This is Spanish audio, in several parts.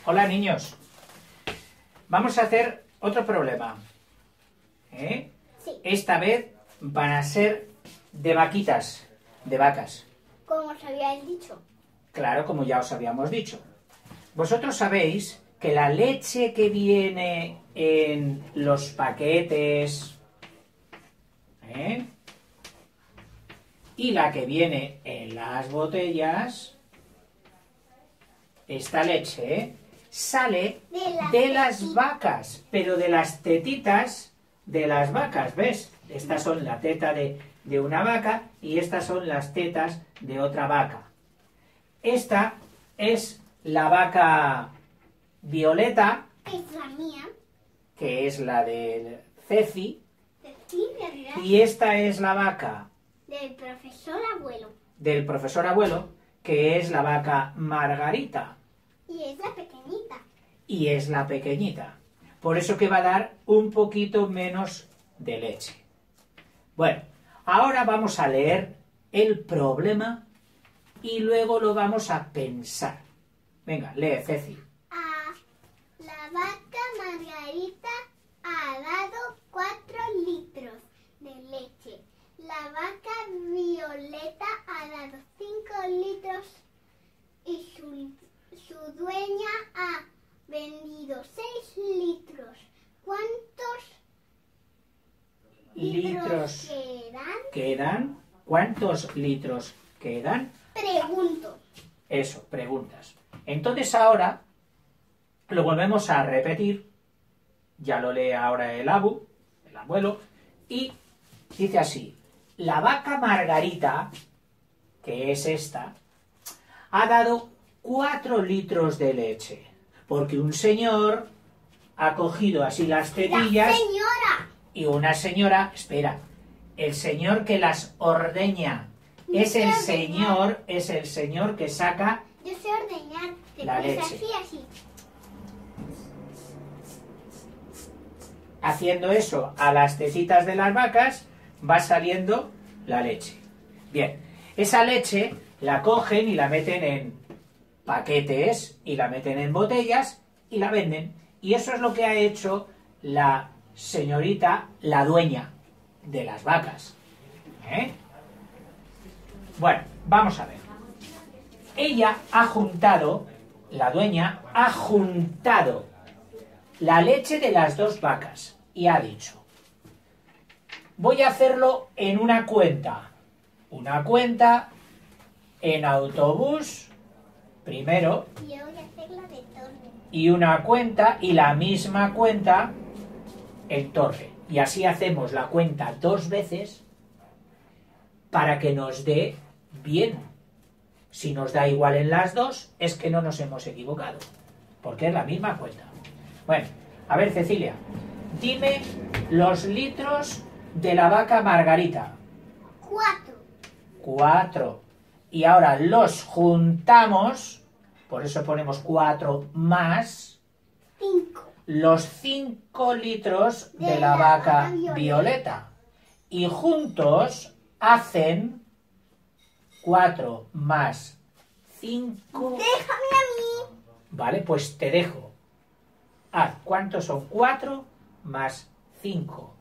Hola niños. Vamos a hacer otro problema. Sí. Esta vez van a ser de vaquitas, de vacas. Como os habíais dicho. Claro, como ya os habíamos dicho. Vosotros sabéis que la leche que viene en los paquetes y la que viene en las botellas, esta leche sale de las vacas, pero de las tetitas de las vacas, ¿ves? Estas son la teta de una vaca y estas son las tetas de otra vaca. Esta es la vaca Violeta, Es la mía. que es la de Ceci, Sí, en realidad. y esta es la vaca Del profesor abuelo. del profesor abuelo, que es la vaca Margarita, Y es la pequeñita. y es la pequeñita. Por eso que va a dar un poquito menos de leche. Bueno, ahora vamos a leer el problema y luego lo vamos a pensar. Venga, lee, Ceci. La vaca Margarita ha dado 4 litros de leche. La vaca Violeta ha dado 5 litros y su dueña ha vendido 6 litros. ¿Cuántos litros quedan? ¿Cuántos litros quedan? Pregunto. Eso, preguntas. Entonces ahora lo volvemos a repetir. Ya lo lee ahora el abuelo, y dice así: la vaca Margarita, que es esta, ha dado 4 litros de leche, porque un señor ha cogido así las tetillas. ¡La señora! Y una señora, espera, el señor que las ordeña es el señor que saca Yo sé ordeñar. Te la pones leche. así. Haciendo eso a las tetitas de las vacas, va saliendo la leche. Bien, esa leche la cogen y la meten en paquetes y la meten en botellas y la venden. Y eso es lo que ha hecho la señorita, la dueña de las vacas. Bueno, vamos a ver. Ella ha juntado, la dueña ha juntado la leche de las 2 vacas y ha dicho: voy a hacerlo en una cuenta en autobús primero, Y yo voy a hacer la de torre. y una cuenta y la misma cuenta en torre, y así hacemos la cuenta 2 veces para que nos dé bien. Si nos da igual en las 2, es que no nos hemos equivocado, porque es la misma cuenta. Bueno, a ver, Cecilia, dime los litros de la vaca Margarita. 4. 4. Y ahora los juntamos, por eso ponemos 4 más 5. los 5 litros de la vaca Violeta. Y juntos hacen 4 más 5. Déjame a mí. Vale, pues te dejo. ¿Cuántos son 4 más 5?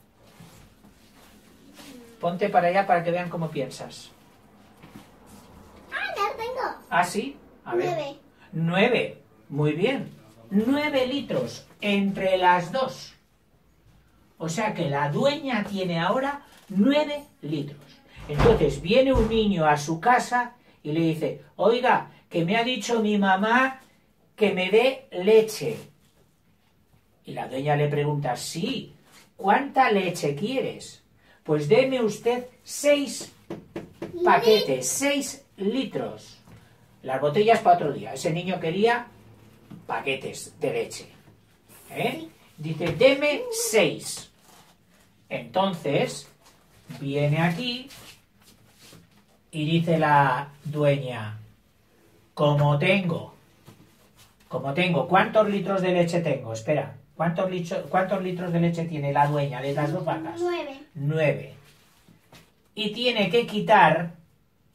Ponte para allá para que vean cómo piensas. Ya lo tengo. ¿Sí? A ver. 9. 9. Muy bien. 9 litros entre las 2. O sea que la dueña tiene ahora 9 litros. Entonces viene un niño a su casa y le dice: oiga, que me ha dicho mi mamá que me dé leche. Y la dueña le pregunta: sí, ¿cuánta leche quieres? Pues deme usted 6 paquetes, 6 litros. Las botellas para otro día. Ese niño quería paquetes de leche. Dice: deme 6. Entonces viene aquí y dice la dueña: como tengo, ¿cuántos litros de leche tengo? Espera, ¿cuántos litros de leche tiene la dueña de las 2 vacas? 9. 9. Y tiene que quitar...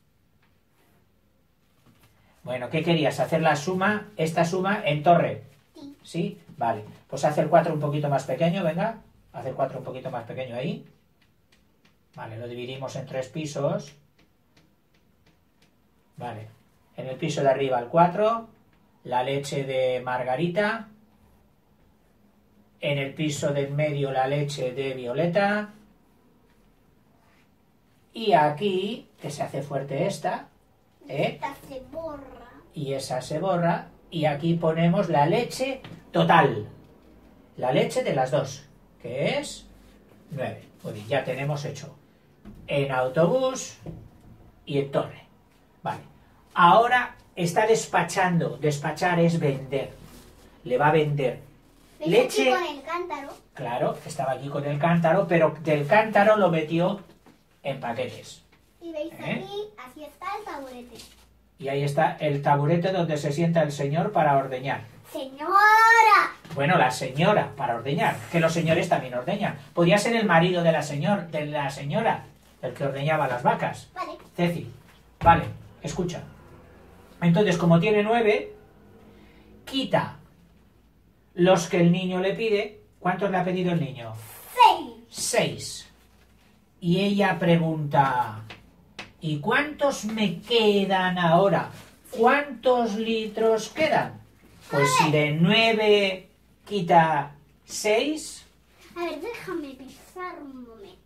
Bueno, ¿qué querías? ¿Hacer la suma, esta suma en torre? Sí. ¿Sí? Vale. Pues haz el 4 un poquito más pequeño, venga. Haz el 4 un poquito más pequeño ahí. Vale, lo dividimos en 3 pisos. Vale. En el piso de arriba el 4, la leche de Margarita. En el piso del medio la leche de Violeta. Y aquí, que se hace fuerte esta, Esta se borra. y esa se borra, y aquí ponemos la leche total. La leche de las dos, que es 9. Muy bien, ya tenemos hecho en autobús y en torre. Vale. Ahora está despachando. Despachar es vender. Le va a vender ¿Ves leche. aquí con el cántaro? Claro, estaba aquí con el cántaro, pero del cántaro lo metió en paquetes. Y veis ¿Eh? aquí, así está el taburete. Y ahí está el taburete donde se sienta el señor para ordeñar. ¡Señora! Bueno, la señora para ordeñar, que los señores también ordeñan. Podría ser el marido de la señora, el que ordeñaba las vacas. Vale. Ceci, vale, escucha. Entonces, como tiene 9, quita los que el niño le pide. ¿Cuántos le ha pedido el niño? 6. 6. Y ella pregunta, ¿y cuántos me quedan ahora? ¿Cuántos litros quedan? Pues si de 9 quita 6, A ver, déjame pensar un momento.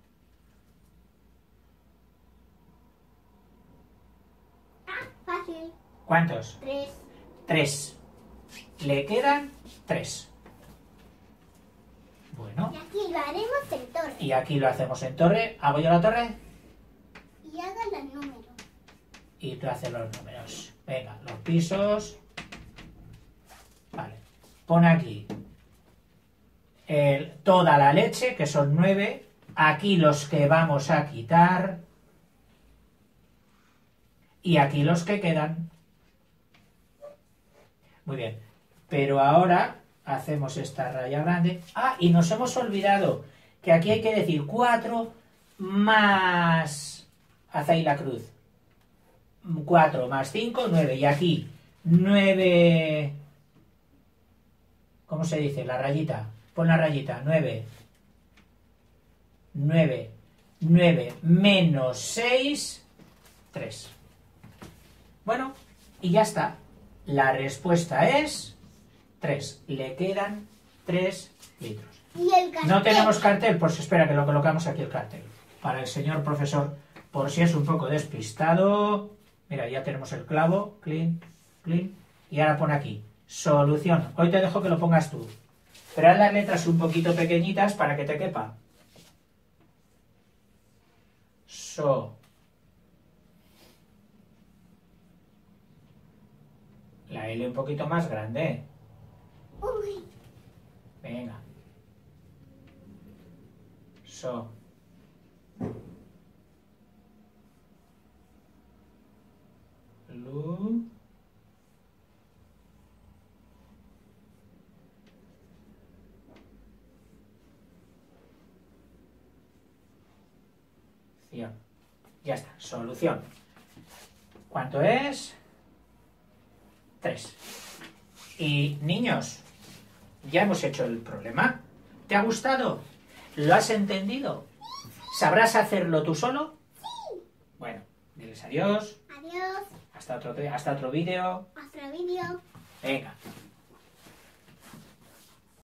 Ah, fácil. ¿cuántos? 3. 3. Le quedan 3. Bueno, Y aquí lo haremos en torre. y aquí lo hacemos en torre. ¿Hago yo la torre? Y hagan los números. Y tú haces los números. Venga, los pisos. Vale. Pon aquí toda la leche, que son 9. Aquí los que vamos a quitar. Y aquí los que quedan. Muy bien. Pero ahora hacemos esta raya grande. Ah, y nos hemos olvidado que aquí hay que decir 4 más... Haz ahí la cruz. 4 más 5, 9. Y aquí 9... ¿Cómo se dice? La rayita. Pon la rayita. 9. 9. 9 menos 6, 3. Bueno, y ya está. La respuesta es 3. Le quedan 3 litros. Y el cartel. No tenemos cartel, pues espera que lo colocamos aquí el cartel. Para el señor profesor, por si es un poco despistado. Mira, ya tenemos el clavo. Clean, clean. Y ahora pon aquí. Solución. Hoy te dejo que lo pongas tú. Pero haz las letras un poquito pequeñitas para que te quepa. La L un poquito más grande. Uy, Venga. Lu. Ya está, solución. ¿Cuánto es? 3. Y niños, ya hemos hecho el problema. ¿Te ha gustado? ¿Lo has entendido? ¿Sabrás hacerlo tú solo? sí. Bueno, diles adiós. Adiós. Hasta otro vídeo. Hasta el vídeo. Venga.